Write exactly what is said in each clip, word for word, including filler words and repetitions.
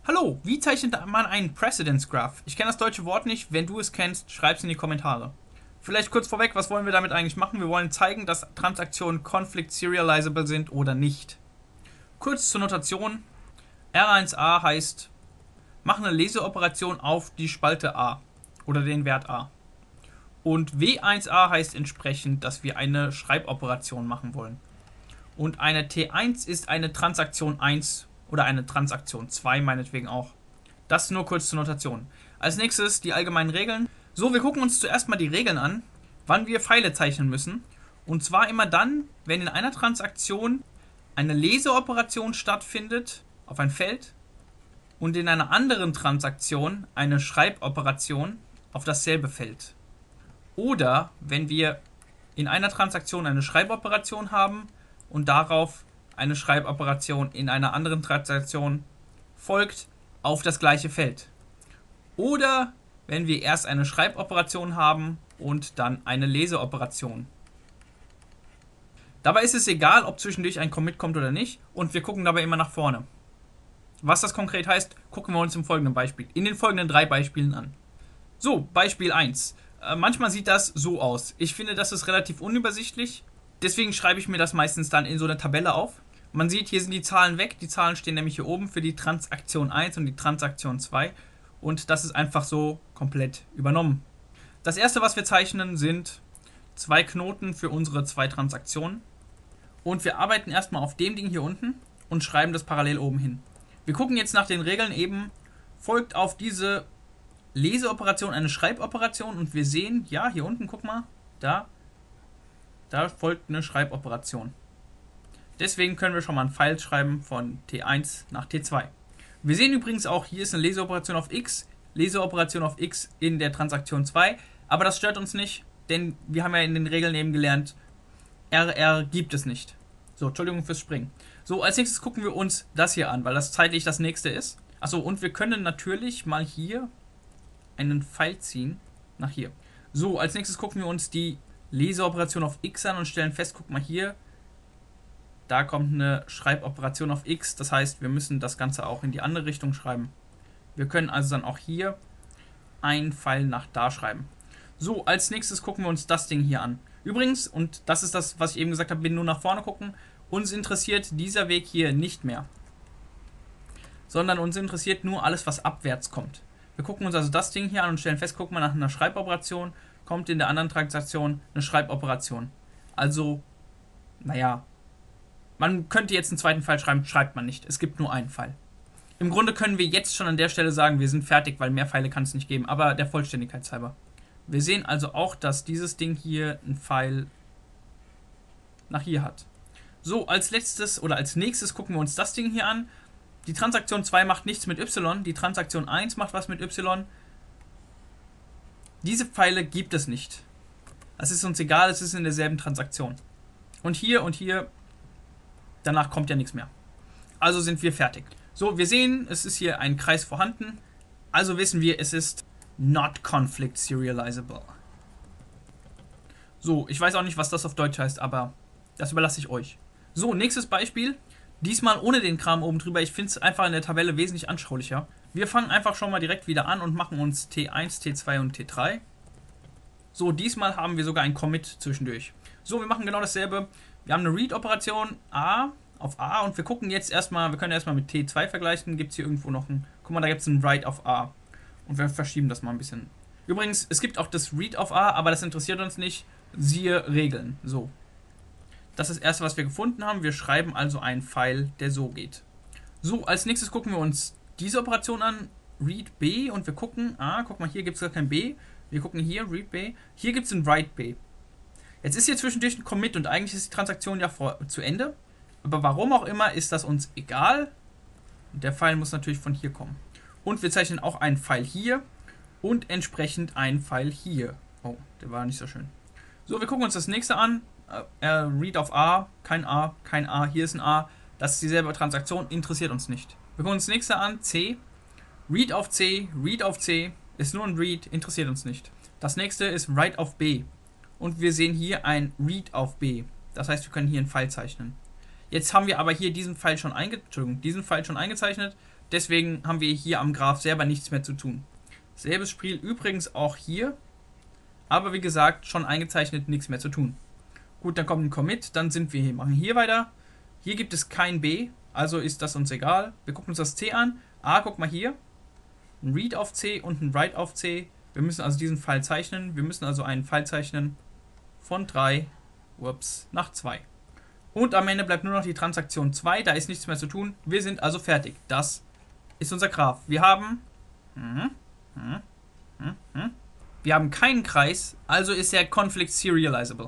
Hallo, wie zeichnet man einen Precedence Graph? Ich kenne das deutsche Wort nicht. Wenn du es kennst, schreib es in die Kommentare. Vielleicht kurz vorweg, was wollen wir damit eigentlich machen? Wir wollen zeigen, dass Transaktionen conflict serializable sind oder nicht. Kurz zur Notation. R eins a heißt, mach eine Leseoperation auf die Spalte A oder den Wert A. Und W eins a heißt entsprechend, dass wir eine Schreiboperation machen wollen. Und eine T eins ist eine Transaktion eins oder eine Transaktion zwei meinetwegen auch. Das nur kurz zur Notation. Als nächstes die allgemeinen Regeln. So, wir gucken uns zuerst mal die Regeln an, wann wir Pfeile zeichnen müssen. Und zwar immer dann, wenn in einer Transaktion eine Leseoperation stattfindet auf ein Feld und in einer anderen Transaktion eine Schreiboperation auf dasselbe Feld. Oder wenn wir in einer Transaktion eine Schreiboperation haben und darauf eine Schreiboperation in einer anderen Transaktion folgt auf das gleiche Feld. Oder wenn wir erst eine Schreiboperation haben und dann eine Leseoperation. Dabei ist es egal, ob zwischendurch ein Commit kommt oder nicht, und wir gucken dabei immer nach vorne. Was das konkret heißt, gucken wir uns im folgenden Beispiel, in den folgenden drei Beispielen an. So, Beispiel eins. Äh, manchmal sieht das so aus. Ich finde, das ist relativ unübersichtlich. Deswegen schreibe ich mir das meistens dann in so eine Tabelle auf. Man sieht, hier sind die Zahlen weg. Die Zahlen stehen nämlich hier oben für die Transaktion eins und die Transaktion zwei. Und das ist einfach so komplett übernommen. Das erste, was wir zeichnen, sind zwei Knoten für unsere zwei Transaktionen. Und wir arbeiten erstmal auf dem Ding hier unten und schreiben das parallel oben hin. Wir gucken jetzt nach den Regeln eben, folgt auf diese Leseoperation eine Schreiboperation und wir sehen, ja, hier unten, guck mal, da, da folgt eine Schreiboperation. Deswegen können wir schon mal einen Pfeil schreiben von T eins nach T zwei. Wir sehen übrigens auch, hier ist eine Leseoperation auf X, Leseoperation auf X in der Transaktion zwei, aber das stört uns nicht, denn wir haben ja in den Regeln eben gelernt, R R gibt es nicht. So, Entschuldigung fürs Springen. So, als nächstes gucken wir uns das hier an, weil das zeitlich das nächste ist. Achso, und wir können natürlich mal hier einen Pfeil ziehen, nach hier. So, als nächstes gucken wir uns die Leseoperation auf X an und stellen fest, guck mal hier, da kommt eine Schreiboperation auf X, das heißt, wir müssen das Ganze auch in die andere Richtung schreiben. Wir können also dann auch hier einen Pfeil nach da schreiben. So, als nächstes gucken wir uns das Ding hier an. Übrigens, und das ist das, was ich eben gesagt habe, wir nur nach vorne gucken, uns interessiert dieser Weg hier nicht mehr. Sondern uns interessiert nur alles, was abwärts kommt. Wir gucken uns also das Ding hier an und stellen fest, guck mal, nach einer Schreiboperation kommt in der anderen Transaktion eine Schreiboperation. Also, naja, man könnte jetzt einen zweiten Pfeil schreiben, schreibt man nicht. Es gibt nur einen Pfeil. Im Grunde können wir jetzt schon an der Stelle sagen, wir sind fertig, weil mehr Pfeile kann es nicht geben, aber der Vollständigkeit halber. Wir sehen also auch, dass dieses Ding hier einen Pfeil nach hier hat. So, als letztes oder als nächstes gucken wir uns das Ding hier an. Die Transaktion zwei macht nichts mit Y, die Transaktion eins macht was mit Y. Diese Pfeile gibt es nicht. Das ist uns egal, es ist in derselben Transaktion. Und hier und hier, danach kommt ja nichts mehr. Also sind wir fertig. So, wir sehen, es ist hier ein Kreis vorhanden. Also wissen wir, es ist not conflict serializable. So, ich weiß auch nicht, was das auf Deutsch heißt, aber das überlasse ich euch. So, nächstes Beispiel. Diesmal ohne den Kram oben drüber. Ich finde es einfach in der Tabelle wesentlich anschaulicher. Wir fangen einfach schon mal direkt wieder an und machen uns T eins, T zwei und T drei. So, diesmal haben wir sogar ein Commit zwischendurch. So, wir machen genau dasselbe. Wir haben eine Read-Operation A auf A und wir gucken jetzt erstmal, wir können erstmal mit T zwei vergleichen. Gibt es hier irgendwo noch ein, guck mal, da gibt es ein Write auf A. Und wir verschieben das mal ein bisschen. Übrigens, es gibt auch das Read auf A, aber das interessiert uns nicht. Siehe Regeln. So. Das ist das erste, was wir gefunden haben. Wir schreiben also einen Pfeil, der so geht. So, als nächstes gucken wir uns diese Operation an. Read B und wir gucken, ah, guck mal, hier gibt es gar kein B. Wir gucken hier, Read B. Hier gibt es ein Write B. Jetzt ist hier zwischendurch ein Commit und eigentlich ist die Transaktion ja vor, zu Ende. Aber warum auch immer, ist das uns egal. Der Pfeil muss natürlich von hier kommen. Und wir zeichnen auch einen Pfeil hier und entsprechend einen Pfeil hier. Oh, der war nicht so schön. So, wir gucken uns das nächste an. Uh, Read auf A, kein A, kein A, hier ist ein A. Das ist dieselbe Transaktion, interessiert uns nicht. Wir gucken uns das nächste an, C. Read auf C, Read auf C, ist nur ein Read, interessiert uns nicht. Das nächste ist Write auf B. Und wir sehen hier ein Read auf B. Das heißt, wir können hier einen Pfeil zeichnen. Jetzt haben wir aber hier diesen Pfeil schon, einge diesen Pfeil schon eingezeichnet. Deswegen haben wir hier am Graph selber nichts mehr zu tun. Selbes Spiel übrigens auch hier. Aber wie gesagt, schon eingezeichnet, nichts mehr zu tun. Gut, dann kommt ein Commit, dann sind wir hier, machen hier weiter. Hier gibt es kein B, also ist das uns egal. Wir gucken uns das C an. A, guck mal hier. Ein Read auf C und ein Write auf C. Wir müssen also diesen Pfeil zeichnen. Wir müssen also einen Pfeil zeichnen von drei ups, nach zwei. Und am Ende bleibt nur noch die Transaktion zwei. Da ist nichts mehr zu tun. Wir sind also fertig. Das ist unser Graph. Wir haben... Hm, hm, hm, hm, wir haben keinen Kreis, also ist er Conflict Serializable.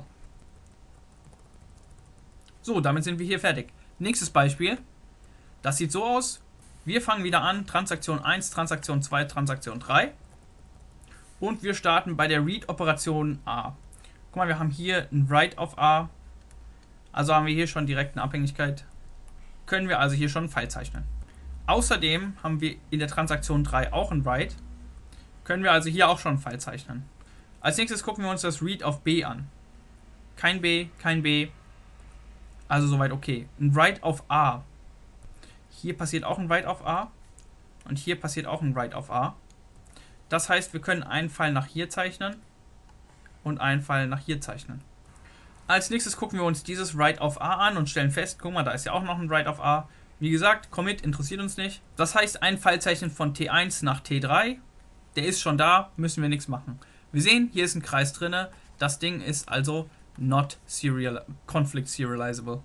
So, damit sind wir hier fertig. Nächstes Beispiel. Das sieht so aus. Wir fangen wieder an. Transaktion eins, Transaktion zwei, Transaktion drei. Und wir starten bei der Read-Operation A. Guck mal, wir haben hier ein Write auf A. Also haben wir hier schon direkt eine Abhängigkeit. Können wir also hier schon einen Pfeil zeichnen. Außerdem haben wir in der Transaktion drei auch ein Write. Können wir also hier auch schon einen Pfeil zeichnen. Als nächstes gucken wir uns das Read auf B an. Kein B, kein B. Also soweit okay. Ein Write auf A. Hier passiert auch ein Write auf A. Und hier passiert auch ein Write auf A. Das heißt, wir können einen Pfeil nach hier zeichnen und einen Pfeil nach hier zeichnen. Als nächstes gucken wir uns dieses Write auf A an und stellen fest, guck mal, da ist ja auch noch ein Write auf A. Wie gesagt, Commit interessiert uns nicht. Das heißt, ein Pfeil zeichnen von T eins nach T drei. Der ist schon da, müssen wir nichts machen. Wir sehen, hier ist ein Kreis drin. Das Ding ist also not serial, conflict serializable.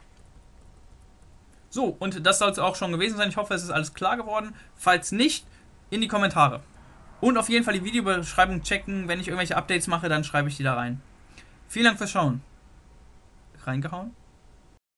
So, und das soll es auch schon gewesen sein. Ich hoffe, es ist alles klar geworden. Falls nicht, in die Kommentare. Und auf jeden Fall die Videobeschreibung checken. Wenn ich irgendwelche Updates mache, dann schreibe ich die da rein. Vielen Dank fürs Schauen. Reingehauen.